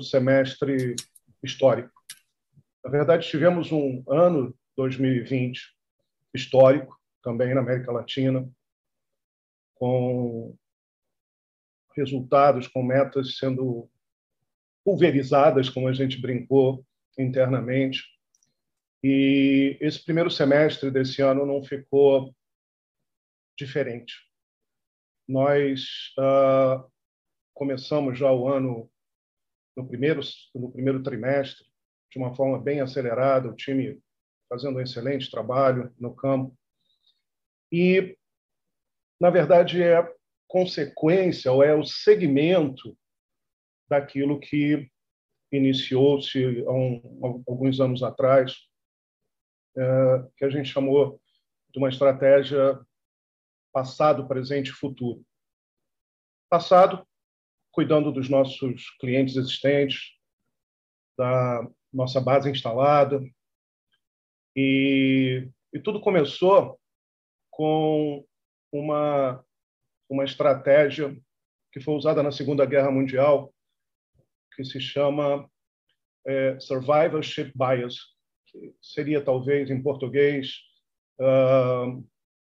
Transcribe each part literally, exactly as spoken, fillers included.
semestre histórico. Na verdade, tivemos um ano dois mil e vinte histórico, também na América Latina, com resultados, com metas sendo pulverizadas, como a gente brincou internamente. E esse primeiro semestre desse ano não ficou diferente. Nós uh, começamos já o ano no primeiro, no primeiro trimestre de uma forma bem acelerada, o time fazendo um excelente trabalho no campo. E, na verdade, é consequência ou é o segmento daquilo que iniciou-se há um, alguns anos atrás, é, que a gente chamou de uma estratégia passado, presente e futuro. Passado, cuidando dos nossos clientes existentes, da nossa base instalada, e, e tudo começou com uma, uma estratégia que foi usada na Segunda Guerra Mundial, que se chama é, Survivorship Bias, que seria, talvez, em português, uh,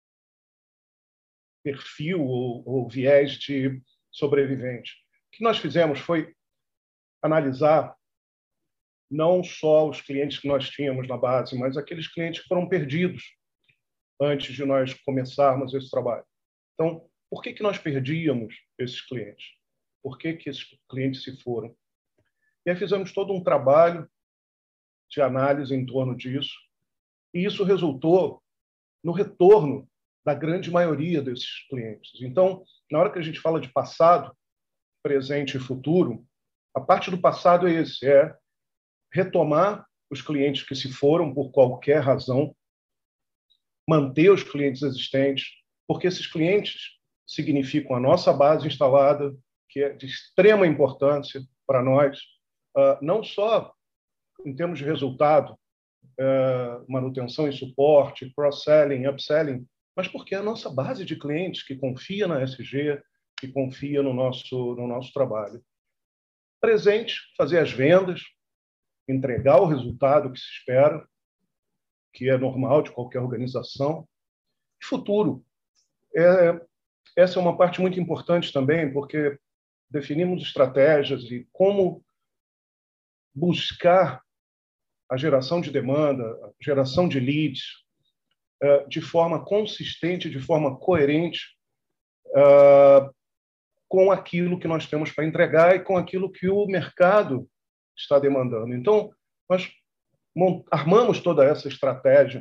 perfil ou, ou viés de sobrevivente. O que nós fizemos foi analisar não só os clientes que nós tínhamos na base, mas aqueles clientes que foram perdidos antes de nós começarmos esse trabalho. Então, por que que nós perdíamos esses clientes? Por que que esses clientes se foram? E aí fizemos todo um trabalho de análise em torno disso, e isso resultou no retorno da grande maioria desses clientes. Então, na hora que a gente fala de passado, presente e futuro, a parte do passado é esse, é retomar os clientes que se foram por qualquer razão, manter os clientes existentes, porque esses clientes significam a nossa base instalada, que é de extrema importância para nós, não só em termos de resultado, manutenção e suporte, cross-selling, upselling, mas porque é a nossa base de clientes que confia na S G, que confia no nosso, no nosso trabalho. Presente, fazer as vendas, entregar o resultado que se espera, que é normal de qualquer organização. E futuro. É, essa é uma parte muito importante também, porque definimos estratégias e como buscar a geração de demanda, a geração de leads, de forma consistente, de forma coerente, com aquilo que nós temos para entregar e com aquilo que o mercado está demandando. Então, nós armamos toda essa estratégia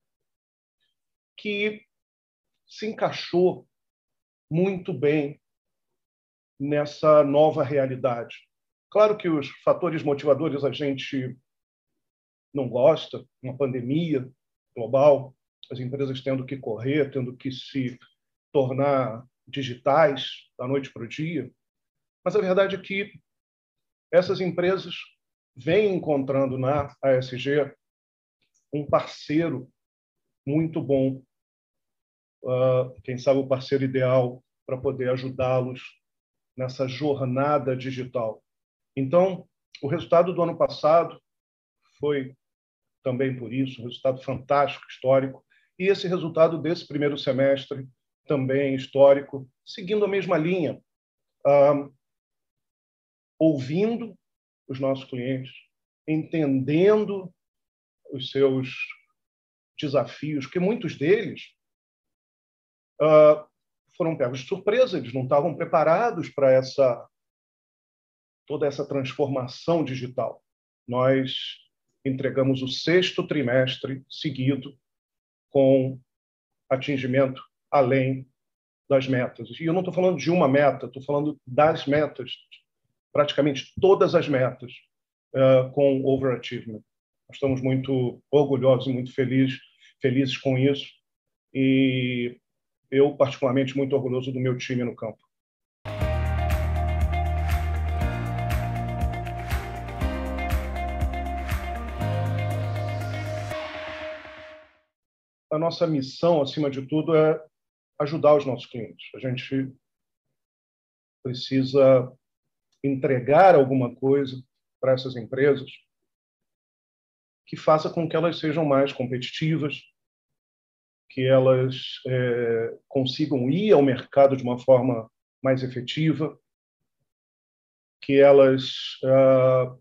que se encaixou muito bem nessa nova realidade. Claro que os fatores motivadores a gente não gosta, uma pandemia global, as empresas tendo que correr, tendo que se tornar digitais da noite para o dia, mas a verdade é que essas empresas vêm encontrando na A S G um parceiro muito bom, uh, quem sabe o parceiro ideal para poder ajudá-los nessa jornada digital. Então, o resultado do ano passado foi também por isso, um resultado fantástico, histórico, e esse resultado desse primeiro semestre também histórico, seguindo a mesma linha, uh, ouvindo os nossos clientes, entendendo os seus desafios, porque muitos deles uh, foram pegos de surpresa, eles não estavam preparados para essa toda essa transformação digital. Nós entregamos o sexto trimestre seguido com atingimento além das metas. E eu não estou falando de uma meta, estou falando das metas, praticamente todas as metas, uh, com overachievement. Nós estamos muito orgulhosos e muito felizes, felizes com isso, e eu, particularmente, muito orgulhoso do meu time no campo. A nossa missão, acima de tudo, é ajudar os nossos clientes. A gente precisa entregar alguma coisa para essas empresas que faça com que elas sejam mais competitivas, que elas é, consigam ir ao mercado de uma forma mais efetiva, que elas ah,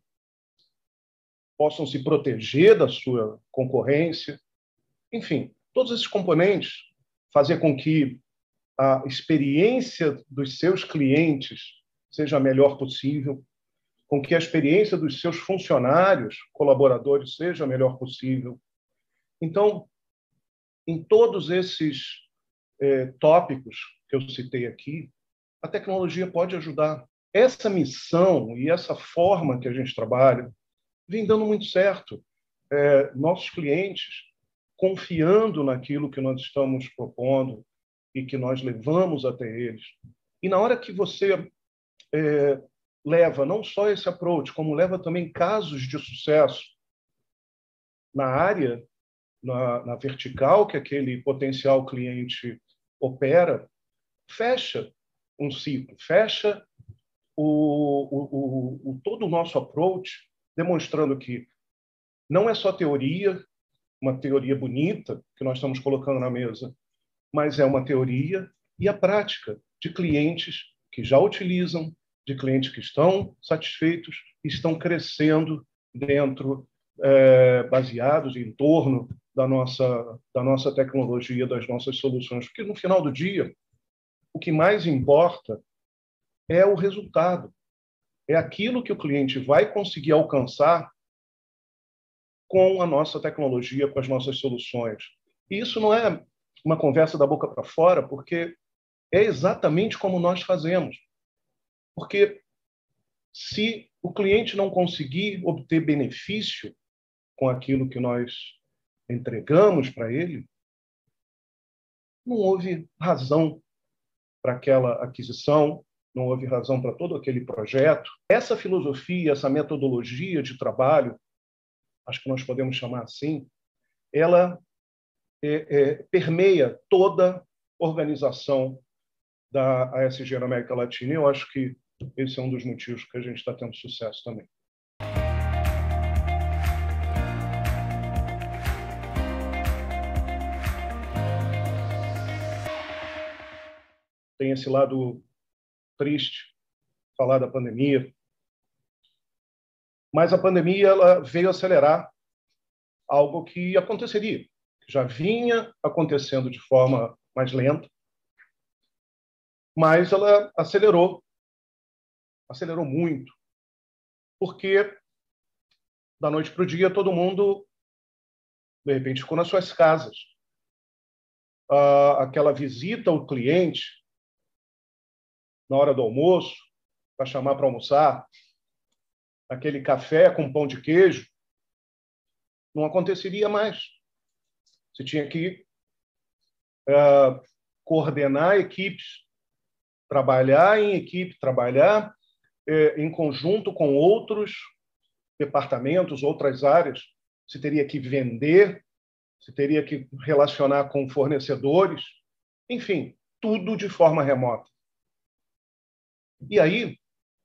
possam se proteger da sua concorrência. Enfim, todos esses componentes fazer com que a experiência dos seus clientes seja a melhor possível, com que a experiência dos seus funcionários, colaboradores, seja a melhor possível. Então, em todos esses eh, tópicos que eu citei aqui, a tecnologia pode ajudar. Essa missão e essa forma que a gente trabalha vem dando muito certo. É, nossos clientes, confiando naquilo que nós estamos propondo e que nós levamos até eles. E na hora que você é, leva não só esse approach, como leva também casos de sucesso na área, na, na vertical que aquele potencial cliente opera, fecha um ciclo, fecha o, o, o, o, todo o nosso approach, demonstrando que não é só teoria, uma teoria bonita que nós estamos colocando na mesa, mas é uma teoria e a prática de clientes que já utilizam, de clientes que estão satisfeitos e estão crescendo dentro, é, baseados em torno da nossa, da nossa tecnologia, das nossas soluções. Porque, no final do dia, o que mais importa é o resultado. É aquilo que o cliente vai conseguir alcançar com a nossa tecnologia, com as nossas soluções. E isso não é uma conversa da boca para fora, porque é exatamente como nós fazemos. Porque se o cliente não conseguir obter benefício com aquilo que nós entregamos para ele, não houve razão para aquela aquisição, não houve razão para todo aquele projeto. Essa filosofia, essa metodologia de trabalho, acho que nós podemos chamar assim, ela é, é, permeia toda a organização da A S G na América Latina. E eu acho que esse é um dos motivos que a gente está tendo sucesso também. Tem esse lado triste, falar da pandemia. Mas a pandemia ela veio acelerar algo que aconteceria, que já vinha acontecendo de forma mais lenta, mas ela acelerou, acelerou muito, porque da noite para o dia todo mundo, de repente, ficou nas suas casas. Ah, aquela visita ao cliente na hora do almoço, para chamar para almoçar, aquele café com pão de queijo, não aconteceria mais. Você tinha que uh, coordenar equipes, trabalhar em equipe, trabalhar eh, em conjunto com outros departamentos, outras áreas. Você teria que vender, você teria que relacionar com fornecedores, enfim, tudo de forma remota. E aí,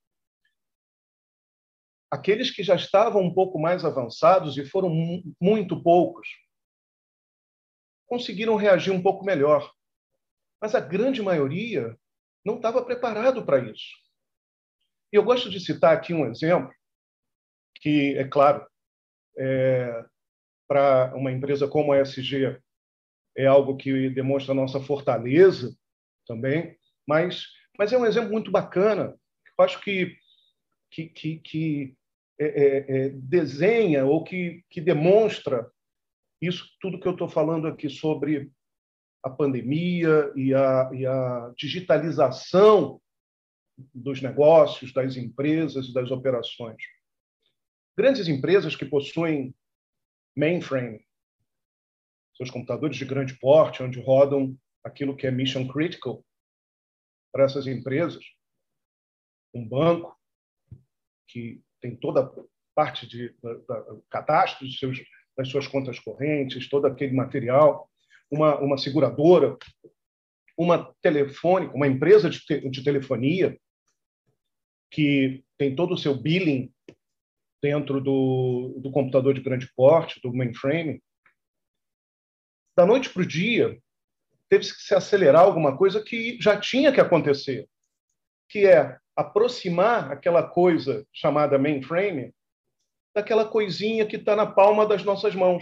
aqueles que já estavam um pouco mais avançados, e foram muito poucos, conseguiram reagir um pouco melhor. Mas a grande maioria não estava preparado para isso. E eu gosto de citar aqui um exemplo que, é claro, é, para uma empresa como a E S G, é algo que demonstra a nossa fortaleza também, mas, mas é um exemplo muito bacana. Eu acho que que, que, que é, é, desenha ou que, que demonstra isso tudo que eu estou falando aqui sobre a pandemia e a, e a digitalização dos negócios, das empresas e das operações. Grandes empresas que possuem mainframe, seus computadores de grande porte, onde rodam aquilo que é mission critical para essas empresas, um banco, que tem toda a parte de da, da, cadastro de seus, das suas contas correntes, todo aquele material, uma, uma seguradora, uma telefônica, uma empresa de, te, de telefonia que tem todo o seu billing dentro do, do computador de grande porte, do mainframe. Da noite para o dia, teve que se acelerar alguma coisa que já tinha que acontecer, que é aproximar aquela coisa chamada mainframe daquela coisinha que está na palma das nossas mãos.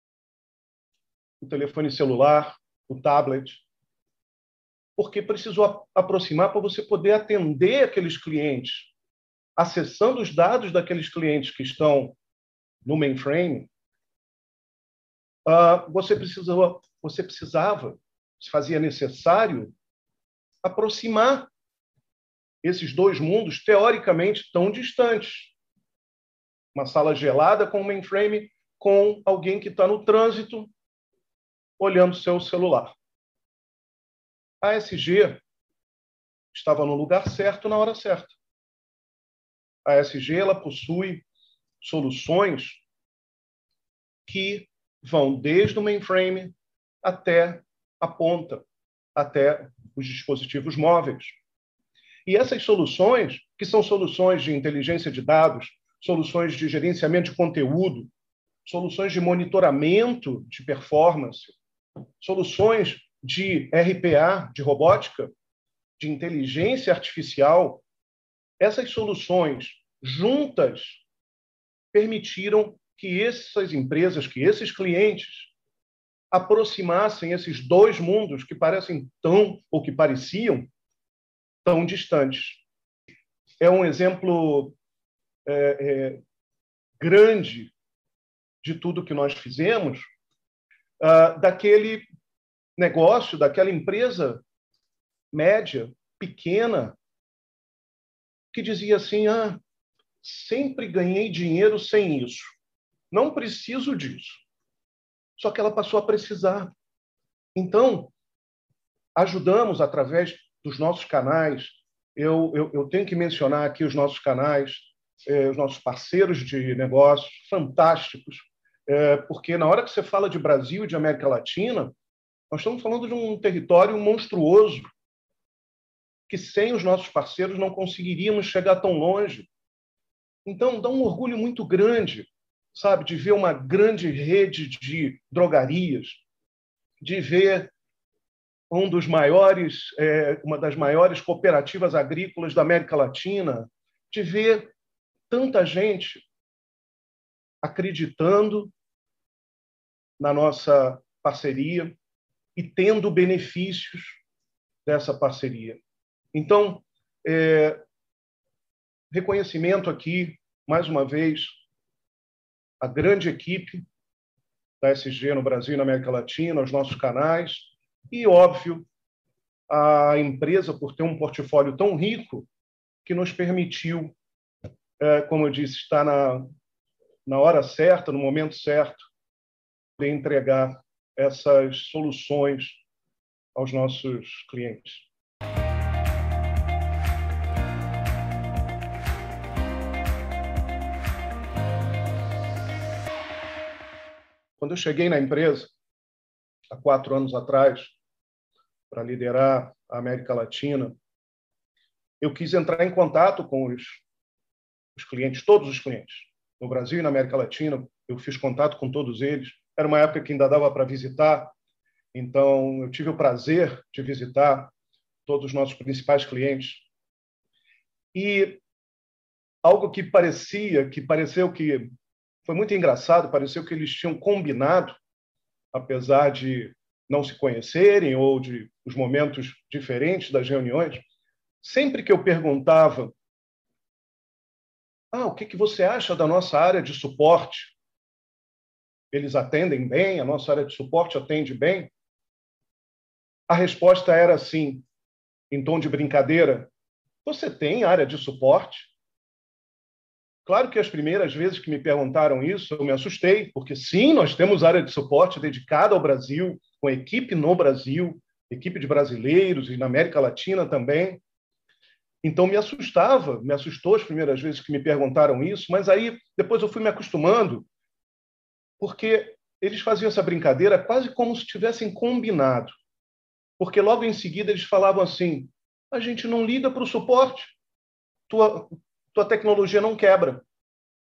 O telefone celular, o tablet. Porque precisou aproximar para você poder atender aqueles clientes, acessando os dados daqueles clientes que estão no mainframe. Uh, você, precisou, você precisava, se fazia necessário, aproximar esses dois mundos teoricamente tão distantes. Uma sala gelada com o mainframe, com alguém que está no trânsito olhando seu celular. A A S G estava no lugar certo na hora certa. A A S G ela possui soluções que vão desde o mainframe até a ponta, até os dispositivos móveis. E essas soluções, que são soluções de inteligência de dados, soluções de gerenciamento de conteúdo, soluções de monitoramento de performance, soluções de R P A, de robótica, de inteligência artificial, essas soluções juntas permitiram que essas empresas, que esses clientes aproximassem esses dois mundos que parecem tão, ou que pareciam, tão distantes. É um exemplo é, é, grande de tudo que nós fizemos, uh, daquele negócio, daquela empresa média, pequena, que dizia assim, ah, sempre ganhei dinheiro sem isso. Não preciso disso. Só que ela passou a precisar. Então, ajudamos através dos nossos canais. Eu, eu, eu tenho que mencionar aqui os nossos canais, eh, os nossos parceiros de negócios, fantásticos, eh, porque na hora que você fala de Brasil e de América Latina, nós estamos falando de um território monstruoso, que sem os nossos parceiros não conseguiríamos chegar tão longe. Então, dá um orgulho muito grande, sabe, de ver uma grande rede de drogarias, de ver um dos maiores, é, uma das maiores cooperativas agrícolas da América Latina, de ver tanta gente acreditando na nossa parceria e tendo benefícios dessa parceria. Então, é, reconhecimento aqui, mais uma vez, a grande equipe da S G no Brasil e na América Latina, os nossos canais, e, óbvio, a empresa por ter um portfólio tão rico que nos permitiu, é, como eu disse, estar na, na hora certa, no momento certo, de entregar essas soluções aos nossos clientes. Quando eu cheguei na empresa, há quatro anos atrás, para liderar a América Latina, eu quis entrar em contato com os, os clientes, todos os clientes. No Brasil e na América Latina, eu fiz contato com todos eles. Era uma época que ainda dava para visitar, então eu tive o prazer de visitar todos os nossos principais clientes. E algo que parecia, que pareceu que foi muito engraçado, pareceu que eles tinham combinado, apesar de não se conhecerem ou de os momentos diferentes das reuniões, sempre que eu perguntava, ah, o que que você acha da nossa área de suporte? Eles atendem bem? A nossa área de suporte atende bem? A resposta era assim, em tom de brincadeira, você tem área de suporte? Claro que as primeiras vezes que me perguntaram isso, eu me assustei, porque sim, nós temos área de suporte dedicada ao Brasil, com equipe no Brasil, equipe de brasileiros e na América Latina também. Então, me assustava, me assustou as primeiras vezes que me perguntaram isso, mas aí depois eu fui me acostumando, porque eles faziam essa brincadeira quase como se tivessem combinado. Porque logo em seguida eles falavam assim, a gente não liga para o suporte, tua, tua tecnologia não quebra,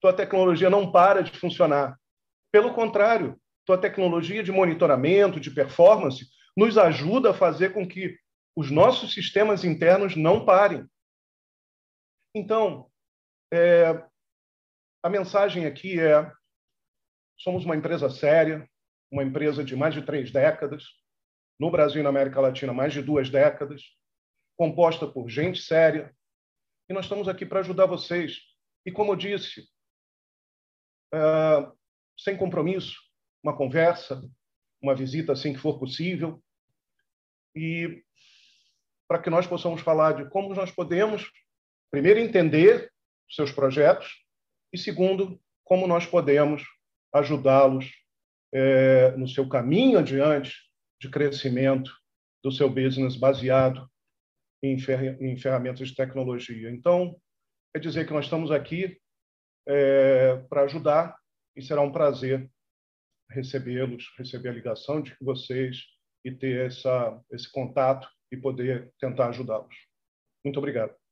tua tecnologia não para de funcionar. Pelo contrário, tua tecnologia de monitoramento, de performance, nos ajuda a fazer com que os nossos sistemas internos não parem. Então, é, a mensagem aqui é: somos uma empresa séria, uma empresa de mais de três décadas, no Brasil e na América Latina, mais de duas décadas, composta por gente séria, e nós estamos aqui para ajudar vocês. E, como eu disse, é, sem compromisso, uma conversa, uma visita assim que for possível, e para que nós possamos falar de como nós podemos, primeiro, entender os seus projetos e, segundo, como nós podemos ajudá-los é, no seu caminho adiante de crescimento do seu business baseado em, fer em ferramentas de tecnologia. Então, é dizer que nós estamos aqui é, para ajudar, e será um prazer recebê-los, receber a ligação de vocês e ter essa, esse contato e poder tentar ajudá-los. Muito obrigado.